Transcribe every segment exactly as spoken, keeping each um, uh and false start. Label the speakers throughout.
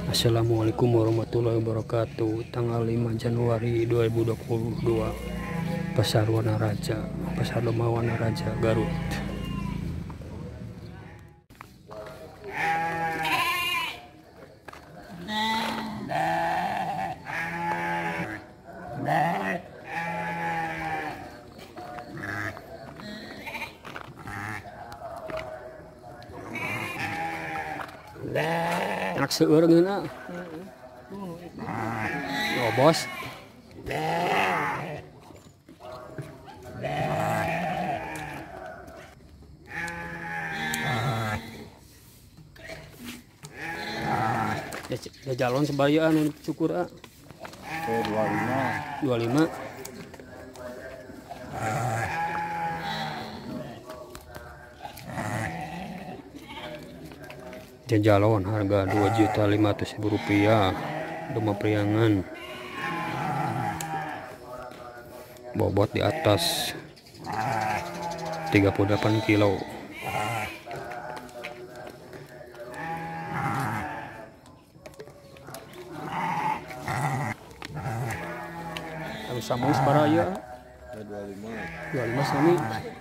Speaker 1: Assalamualaikum warahmatullahi wabarakatuh. Tanggal lima Januari dua ribu dua puluh dua, Pasar Wanaraja, Pasar Loma Wanaraja, Garut. Anak seueur geuna. Oh, bos. Ya jalon sebayaan syukur ah.
Speaker 2: dua puluh lima.
Speaker 1: dua puluh lima. Jajalon harga dua juta lima ratus ribu rupiah, Doma Priangan, bobot di atas tiga puluh delapan kilo. Harus sambung sebaraya
Speaker 2: dua puluh lima.
Speaker 1: dua puluh lima sami.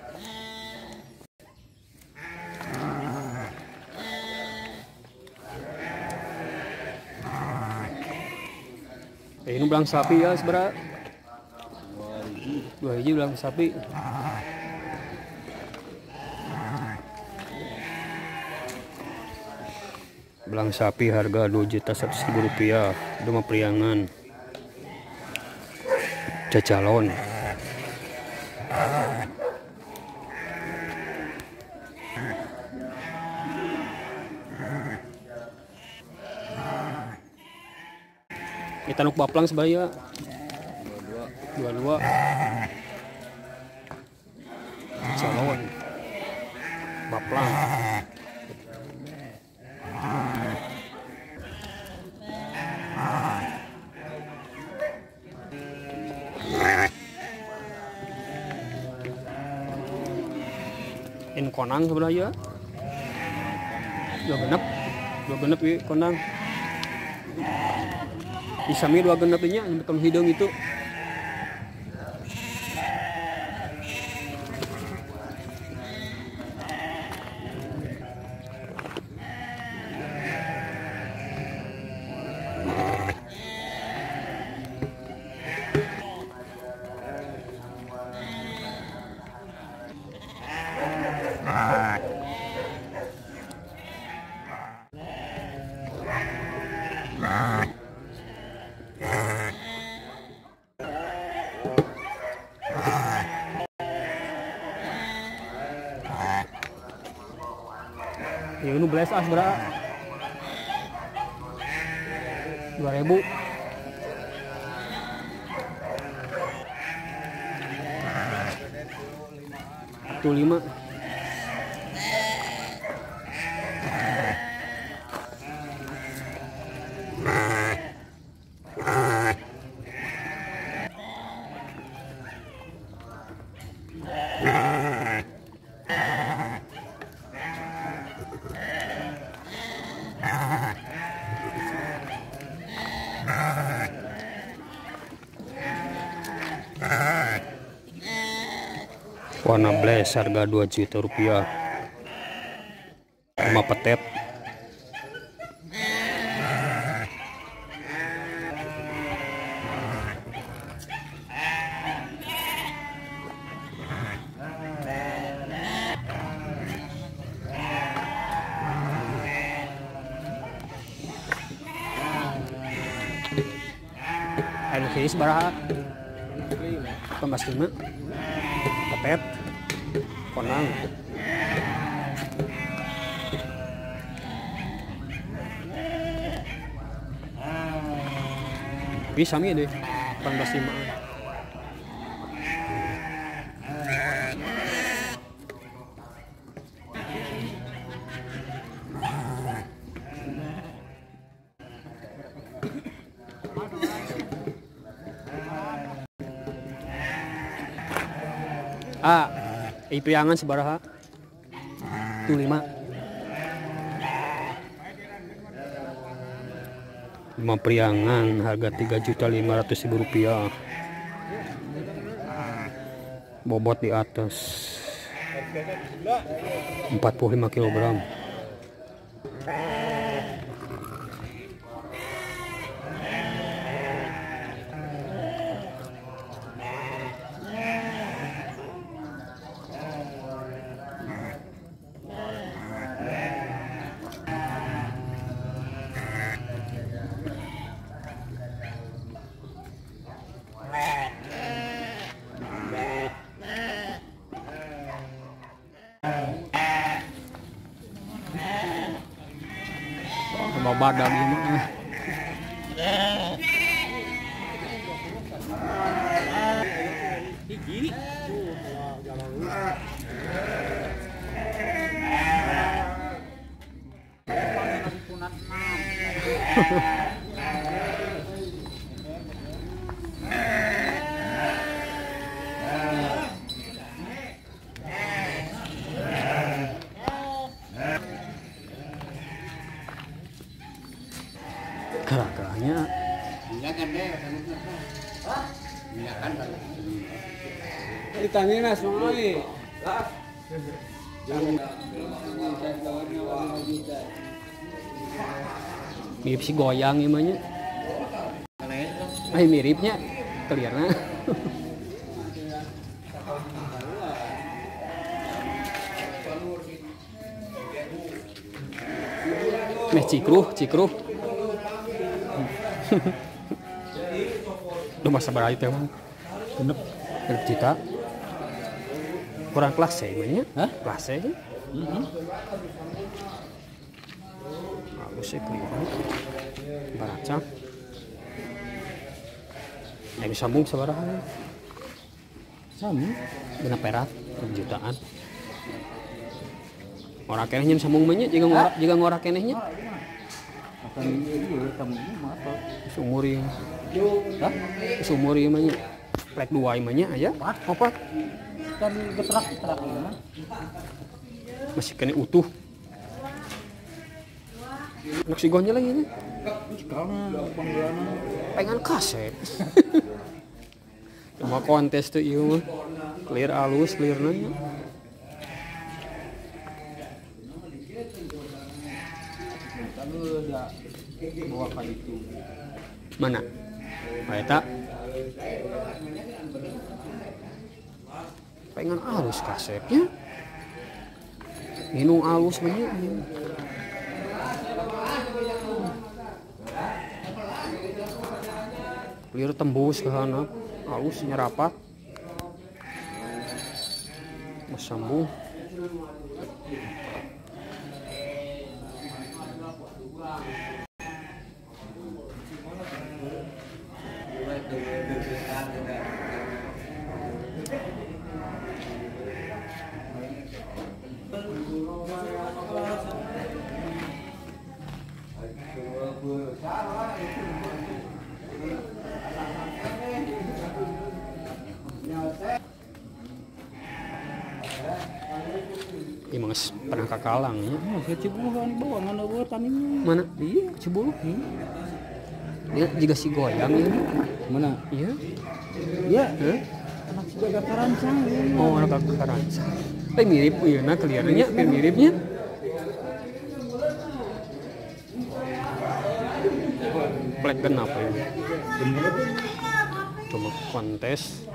Speaker 1: Eh, ini belang sapi ya seberapa? Dua hiji belang sapi. Belang sapi harga dua juta seratus ribu rupiah, Doma Priangan, Cacalon. Kita nuk baplang sebaya dua dua. Calon baplang. In konang sebenarnya dua genep dua genep ya konang. Isami dua genepnya betul hidung itu. Ya ini belas as berapa? Dua ribu. Tuh lima. Warna black harga dua juta rupiah, sama petet. Air kiri sebaraha? delapan belas lima. Petet konang bisa mi deh delapan belas lima. Ah, i Priangan sebaraha? Tuh lima. lima priangan harga tiga juta lima ratus ribu rupiah. Bobot di atas empat puluh lima kilogram. Sama badan gimana? Geraganya
Speaker 2: Ditanya nas mangoi.
Speaker 1: mirip si goyang emangnya. Eh miripnya kelihatan. Meh cikruh, cikruh. Udah masa berapa teh bang? Genep, genep juta. Kurang kelas ya emangnya? Hah? Kelas ya? Mm-hmm. Bagus sih kelihatan. Baracak. Yang sambung sabaraha? Sambung? Genep perak, jutaan. Orang kenehnya sambung banyak, jika ngorak, jika ngorak kenehnya. Sumuri, hah? Sumuri emangnya, plek dua emangnya aja, apa?
Speaker 2: Kan geterak geterak ini.
Speaker 1: Masih kena utuh. Anak si gonya lagi nih. Pengen kaset. Cuma kontes tuh iya mah, clear alus, clear nanya.
Speaker 2: Bawa kali itu.
Speaker 1: Mana? Eta. Pengen alus kasetnya. Minum alus banyak. Clear tembus ke sana, alusnya rapat. Mas sambung. Iya mas pernah kakalang ya.
Speaker 2: Oh, ke Cibuluh kan bawa mana bawa taninya.
Speaker 1: Mana? Iya Cibuluh. Hmm. Dia juga si goyang ya.
Speaker 2: Mana?
Speaker 1: Iya.
Speaker 2: Iya.
Speaker 1: Hah?
Speaker 2: Anak si jaga karancang.
Speaker 1: Oh anak karancang. Tapi mirip iya nah kelihatannya miripnya. Plek genap ya. Cuma kontes.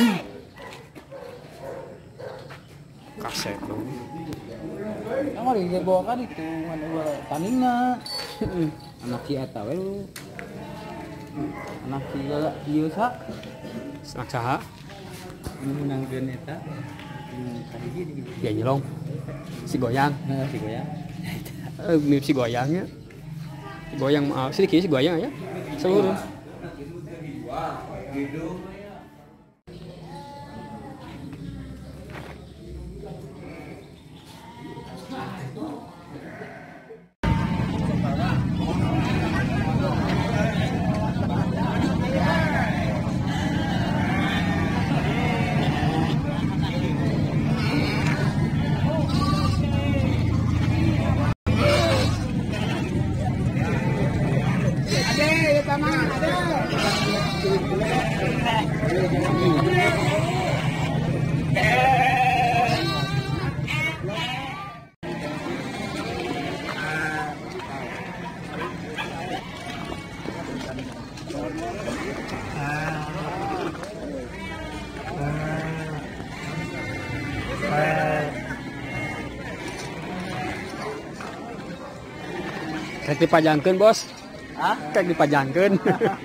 Speaker 1: Kaset dong.
Speaker 2: Amar dia bawa kan itu mana bawa taningna. Anak si eta we lu. Anak si jaga ieu sa.
Speaker 1: Anak saha?
Speaker 2: Menangkeun eta. Tadi di
Speaker 1: Ya nyelong. Si goyang.
Speaker 2: Nah, si goyang.
Speaker 1: Eh, mirip si goyangnya. Si goyang maaf sedikit si goyang ya. Seluruh. Rek dipajangkeun, Bos.
Speaker 2: Hah?
Speaker 1: Rek dipajangkeun.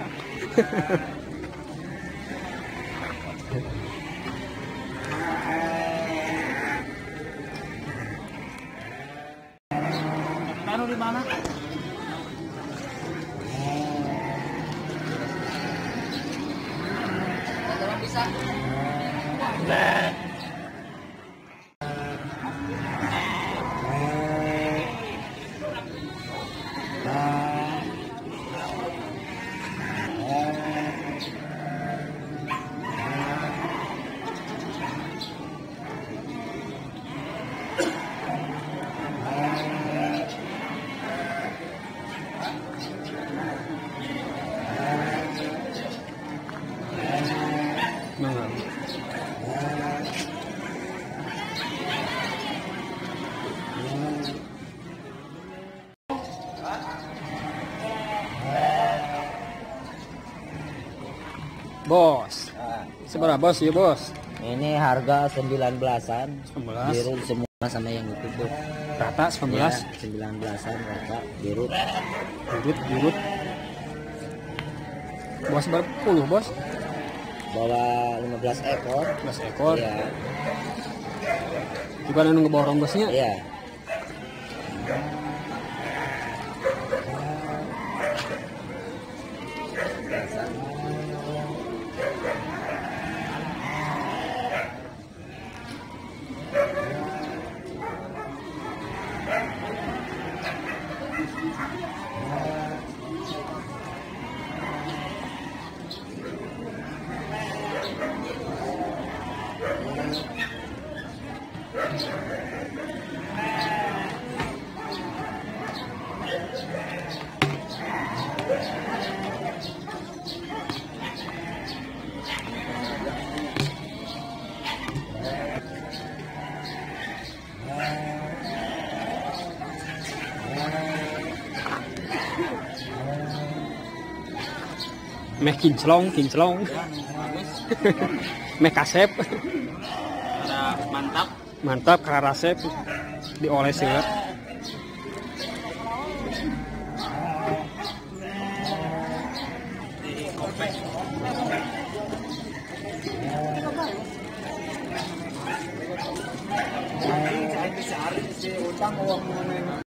Speaker 2: Anu di mana? Bisa.
Speaker 1: Nah, Bos, seberapa Bos ya Bos?
Speaker 2: Ini harga sembilan belasan.
Speaker 1: Sembilan
Speaker 2: Biru semua sama yang itu tuh.
Speaker 1: rata sembilan belas.
Speaker 2: Ya, sembilan belasan rata biru.
Speaker 1: Urut, urut. Bos berapa puluh Bos?
Speaker 2: Bawa lima belas ekor.
Speaker 1: lima belas ekor.
Speaker 2: Iya.
Speaker 1: Juga anu ngeborong Bosnya.
Speaker 2: Iya.
Speaker 1: Meh kinclong, kinclong. Meh kasep.
Speaker 2: Ada mantap.
Speaker 1: Mantap karasep dioles ya.
Speaker 2: Utang uang